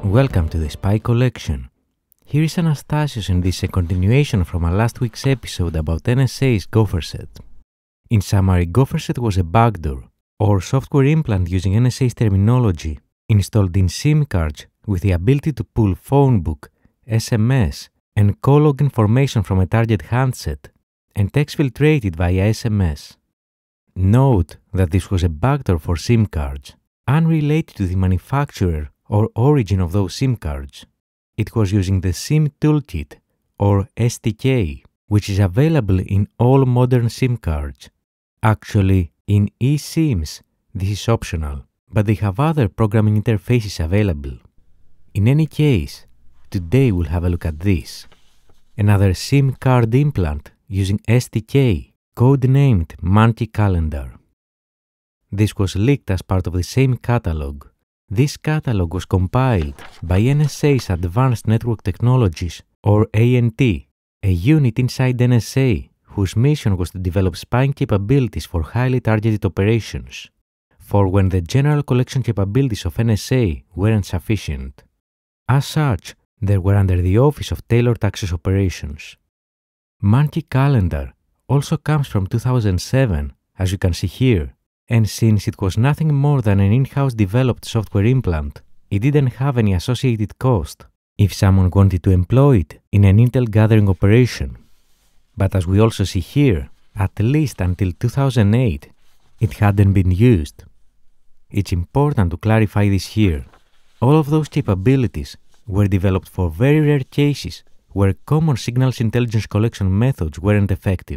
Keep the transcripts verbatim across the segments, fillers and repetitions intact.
Welcome to the Spy Collection. Here is Anastasios, and this is a continuation from our last week's episode about N S A's GOPHERSET. In summary, GOPHERSET was a backdoor, or software implant using N S A's terminology, installed in SIM cards with the ability to pull phone book, S M S, and call log information from a target handset, and exfiltrate it via S M S. Note that this was a backdoor for SIM cards, unrelated to the manufacturer or origin of those SIM cards. It was using the SIM toolkit, or S D K, which is available in all modern SIM cards. Actually, in eSIMs, this is optional, but they have other programming interfaces available. In any case, today we'll have a look at this. Another SIM card implant using S D K, codenamed MONKEYCALENDAR. This was leaked as part of the same catalogue. This catalogue was compiled by N S A's Advanced Network Technologies, or A N T, a unit inside N S A whose mission was to develop spying capabilities for highly targeted operations, for when the general collection capabilities of N S A weren't sufficient. As such, they were under the Office of Tailored Access Operations. MONKEYCALENDAR also comes from two thousand seven, as you can see here, and since it was nothing more than an in-house developed software implant, it didn't have any associated cost if someone wanted to employ it in an intel gathering operation. But as we also see here, at least until two thousand eight, it hadn't been used. It's important to clarify this here. All of those capabilities were developed for very rare cases where common signals intelligence collection methods weren't effective.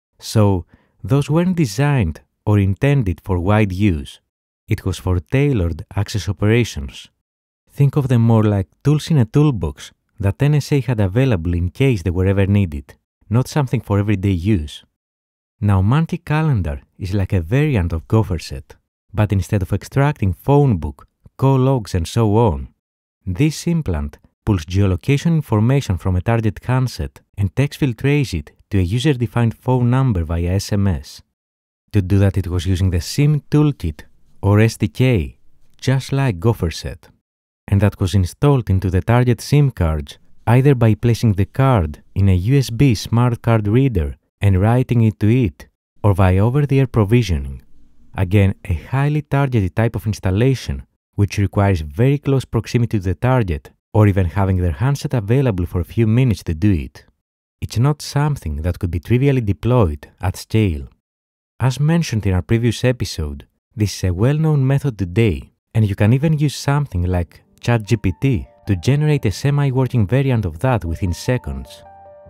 So, those weren't designed or intended for wide use. It was for tailored access operations. Think of them more like tools in a toolbox that N S A had available in case they were ever needed, not something for everyday use. Now, MONKEYCALENDAR is like a variant of GOPHERSET, but instead of extracting phone book, call logs and so on, this implant pulls geolocation information from a target handset and exfiltrates it to a user-defined phone number via S M S. To do that, it was using the SIM toolkit, or S D K, just like GOPHERSET, and that was installed into the target SIM cards either by placing the card in a U S B smart card reader and writing it to it, or via over-the-air provisioning. Again, a highly targeted type of installation which requires very close proximity to the target, or even having their handset available for a few minutes to do it. It's not something that could be trivially deployed at scale. As mentioned in our previous episode, this is a well-known method today, and you can even use something like ChatGPT to generate a semi-working variant of that within seconds.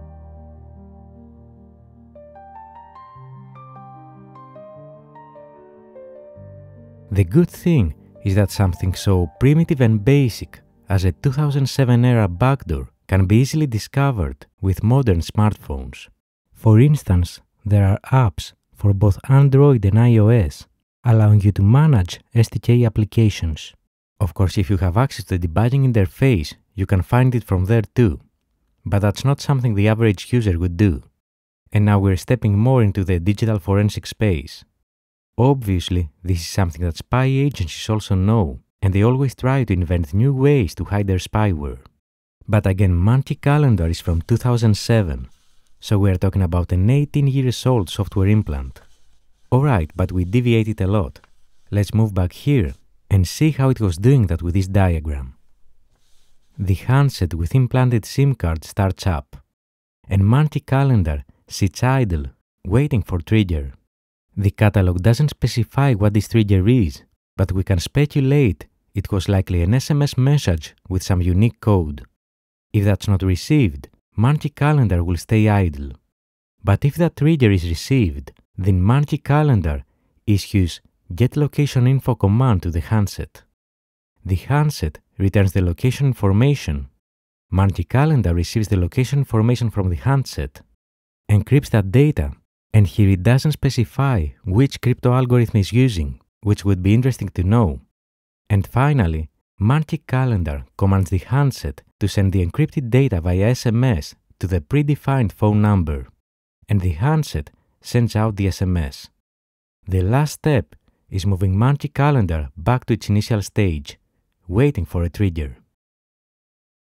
The good thing is that something so primitive and basic as a two thousand seven era backdoor can be easily discovered with modern smartphones. For instance, there are apps for both Android and iOS, allowing you to manage S D K applications. Of course, if you have access to the debugging interface, you can find it from there too. But that's not something the average user would do. And now we're stepping more into the digital forensic space. Obviously, this is something that spy agencies also know, and they always try to invent new ways to hide their spyware. But again, MONKEYCALENDAR is from two thousand seven. So we are talking about an eighteen years old software implant. Alright, but we deviated a lot. Let's move back here and see how it was doing that with this diagram. The handset with implanted SIM card starts up, and MONKEYCALENDAR sits idle, waiting for trigger. The catalog doesn't specify what this trigger is, but we can speculate it was likely an S M S message with some unique code. If that's not received, MONKEYCALENDAR will stay idle. But if that trigger is received, then MONKEYCALENDAR issues getLocationInfo command to the handset. The handset returns the location information. MONKEYCALENDAR receives the location information from the handset, encrypts that data, and here it doesn't specify which crypto algorithm is using, which would be interesting to know. And finally, MONKEYCALENDAR commands the handset to send the encrypted data via S M S to the predefined phone number, and the handset sends out the S M S. The last step is moving MONKEYCALENDAR back to its initial stage, waiting for a trigger.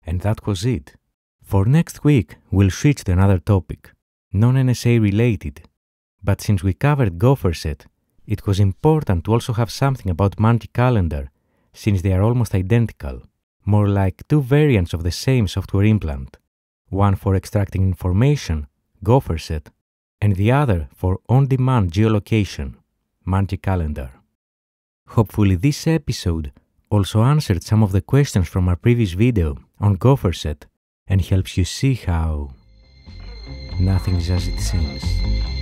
And that was it. For next week, we'll switch to another topic, non-N S A related. But since we covered GOPHERSET, it was important to also have something about MONKEYCALENDAR, since they are almost identical, more like two variants of the same software implant, one for extracting information, GOPHERSET, and the other for on-demand geolocation, MONKEYCALENDAR. Hopefully this episode also answered some of the questions from our previous video on GOPHERSET and helps you see how nothing is as it seems.